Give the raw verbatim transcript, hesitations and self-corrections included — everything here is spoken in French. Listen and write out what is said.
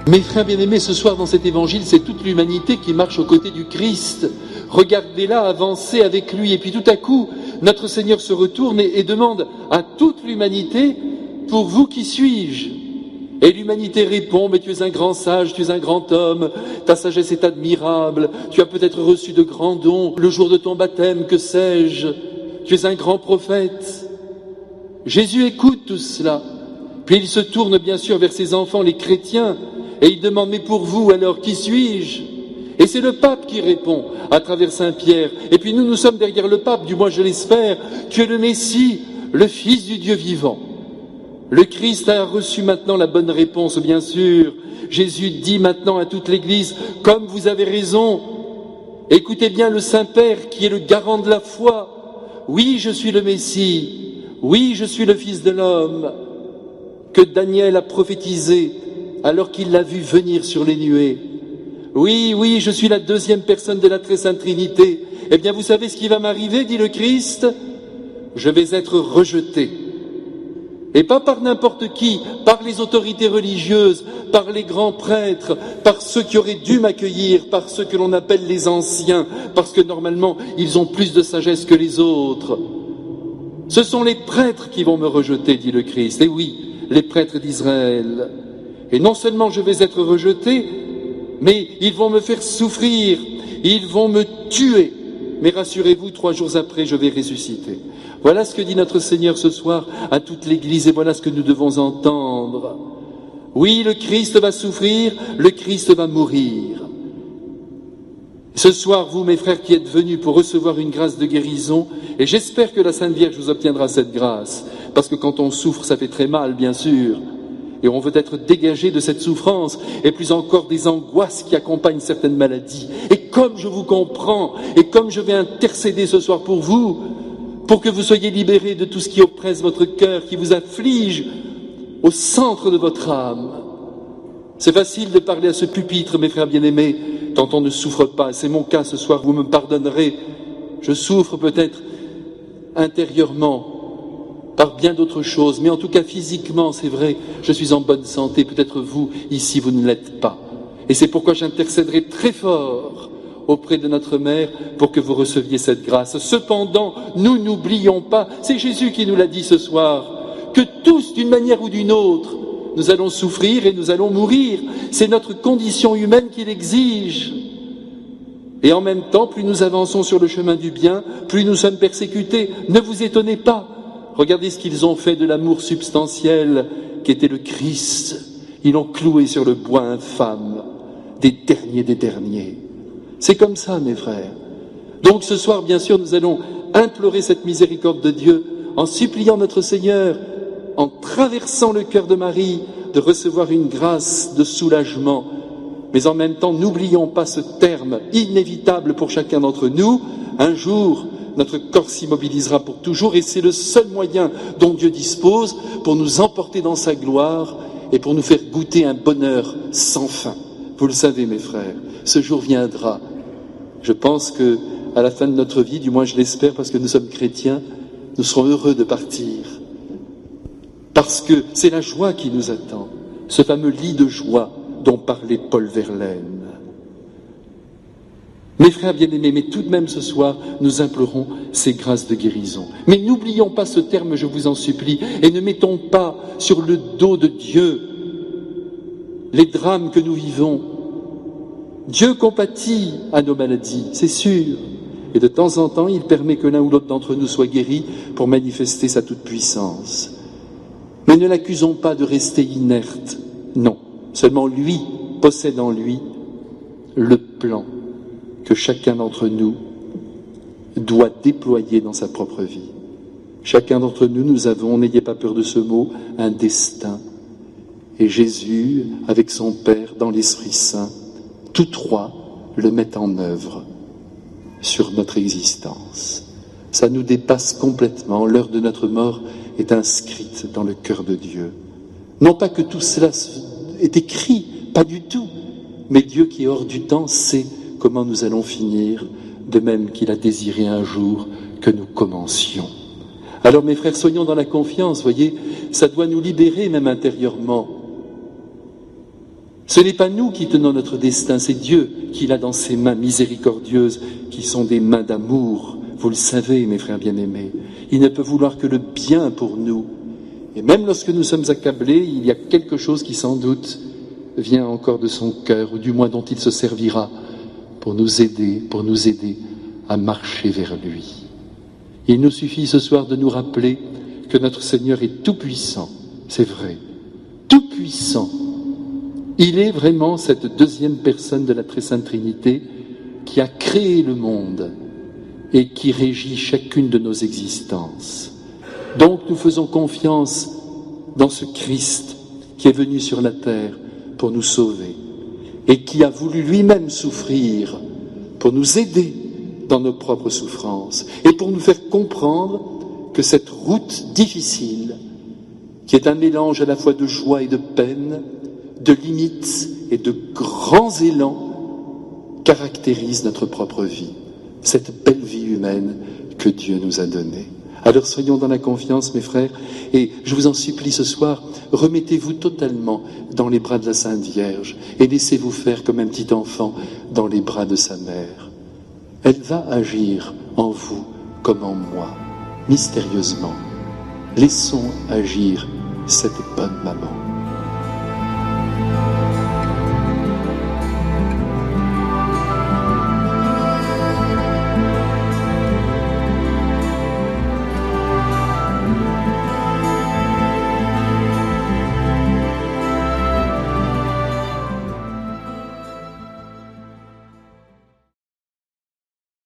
Mes frères bien-aimés, ce soir dans cet évangile, c'est toute l'humanité qui marche aux côtés du Christ. Regardez-la avancer avec lui. Et puis tout à coup, notre Seigneur se retourne et, et demande à toute l'humanité, pour vous, qui suis-je ? Et l'humanité répond, mais tu es un grand sage, tu es un grand homme, ta sagesse est admirable, tu as peut-être reçu de grands dons, le jour de ton baptême, que sais-je, tu es un grand prophète. Jésus écoute tout cela, puis il se tourne bien sûr vers ses enfants, les chrétiens, et il demande, mais pour vous alors, qui suis-je ? Et c'est le pape qui répond à travers Saint Pierre. Et puis nous, nous sommes derrière le pape, du moins je l'espère, tu es le Messie, le Fils du Dieu vivant. Le Christ a reçu maintenant la bonne réponse, bien sûr. Jésus dit maintenant à toute l'Église, comme vous avez raison, écoutez bien le Saint-Père qui est le garant de la foi. Oui, je suis le Messie. Oui, je suis le Fils de l'homme que Daniel a prophétisé alors qu'il l'a vu venir sur les nuées. Oui, oui, je suis la deuxième personne de la très sainte Trinité. Eh bien, vous savez ce qui va m'arriver, dit le Christ ? Je vais être rejeté. Et pas par n'importe qui, par les autorités religieuses, par les grands prêtres, par ceux qui auraient dû m'accueillir, par ceux que l'on appelle les anciens, parce que normalement, ils ont plus de sagesse que les autres. Ce sont les prêtres qui vont me rejeter, dit le Christ. Et oui, les prêtres d'Israël. Et non seulement je vais être rejeté, mais ils vont me faire souffrir, ils vont me tuer. Mais rassurez-vous, trois jours après, je vais ressusciter. Voilà ce que dit notre Seigneur ce soir à toute l'Église et voilà ce que nous devons entendre. Oui, le Christ va souffrir, le Christ va mourir. Ce soir, vous, mes frères, qui êtes venus pour recevoir une grâce de guérison, et j'espère que la Sainte Vierge vous obtiendra cette grâce, parce que quand on souffre, ça fait très mal, bien sûr. Et on veut être dégagé de cette souffrance, et plus encore des angoisses qui accompagnent certaines maladies. Et comme je vous comprends, et comme je vais intercéder ce soir pour vous, pour que vous soyez libérés de tout ce qui oppresse votre cœur, qui vous afflige au centre de votre âme. C'est facile de parler à ce pupitre, mes frères bien-aimés, quand on ne souffre pas. C'est mon cas ce soir, vous me pardonnerez. Je souffre peut-être intérieurement, par bien d'autres choses, mais en tout cas physiquement, c'est vrai, je suis en bonne santé, peut-être vous, ici, vous ne l'êtes pas. Et c'est pourquoi j'intercéderai très fort auprès de notre Mère pour que vous receviez cette grâce. Cependant, nous n'oublions pas, c'est Jésus qui nous l'a dit ce soir, que tous, d'une manière ou d'une autre, nous allons souffrir et nous allons mourir. C'est notre condition humaine qui l'exige. Et en même temps, plus nous avançons sur le chemin du bien, plus nous sommes persécutés. Ne vous étonnez pas. Regardez ce qu'ils ont fait de l'amour substantiel qui était le Christ. Ils l'ont cloué sur le bois infâme, des derniers des derniers. C'est comme ça, mes frères. Donc ce soir, bien sûr, nous allons implorer cette miséricorde de Dieu en suppliant notre Seigneur, en traversant le cœur de Marie, de recevoir une grâce de soulagement. Mais en même temps, n'oublions pas ce terme inévitable pour chacun d'entre nous. Un jour, notre corps s'immobilisera pour toujours et c'est le seul moyen dont Dieu dispose pour nous emporter dans sa gloire et pour nous faire goûter un bonheur sans fin. Vous le savez, mes frères, ce jour viendra. Je pense que à la fin de notre vie, du moins je l'espère parce que nous sommes chrétiens, nous serons heureux de partir. Parce que c'est la joie qui nous attend, ce fameux lit de joie dont parlait Paul Verlaine. Mes frères bien-aimés, mais tout de même ce soir, nous implorons ces grâces de guérison. Mais n'oublions pas ce terme, je vous en supplie, et ne mettons pas sur le dos de Dieu les drames que nous vivons. Dieu compatit à nos maladies, c'est sûr. Et de temps en temps, il permet que l'un ou l'autre d'entre nous soit guéri pour manifester sa toute-puissance. Mais ne l'accusons pas de rester inerte. Non, seulement lui possède en lui le plan que chacun d'entre nous doit déployer dans sa propre vie. Chacun d'entre nous, nous avons, n'ayez pas peur de ce mot, un destin. Et Jésus, avec son Père dans l'Esprit Saint, tous trois le mettent en œuvre sur notre existence. Ça nous dépasse complètement. L'heure de notre mort est inscrite dans le cœur de Dieu. Non pas que tout cela est écrit, pas du tout, mais Dieu qui est hors du temps sait comment nous allons finir, de même qu'il a désiré un jour que nous commencions. Alors mes frères, soyons dans la confiance, voyez, ça doit nous libérer même intérieurement. Ce n'est pas nous qui tenons notre destin, c'est Dieu qui l'a dans ses mains miséricordieuses, qui sont des mains d'amour. Vous le savez, mes frères bien-aimés, il ne peut vouloir que le bien pour nous. Et même lorsque nous sommes accablés, il y a quelque chose qui sans doute vient encore de son cœur, ou du moins dont il se servira pour nous aider, pour nous aider à marcher vers lui. Il nous suffit ce soir de nous rappeler que notre Seigneur est tout-puissant, c'est vrai, tout-puissant. Il est vraiment cette deuxième personne de la Très Sainte Trinité qui a créé le monde et qui régit chacune de nos existences. Donc nous faisons confiance dans ce Christ qui est venu sur la terre pour nous sauver et qui a voulu lui-même souffrir pour nous aider dans nos propres souffrances et pour nous faire comprendre que cette route difficile, qui est un mélange à la fois de joie et de peine, de limites et de grands élans, caractérise notre propre vie, cette belle vie humaine que Dieu nous a donnée. Alors soyons dans la confiance, mes frères, et je vous en supplie ce soir, remettez-vous totalement dans les bras de la Sainte Vierge et laissez-vous faire comme un petit enfant dans les bras de sa mère. Elle va agir en vous comme en moi, mystérieusement. Laissons agir cette bonne maman.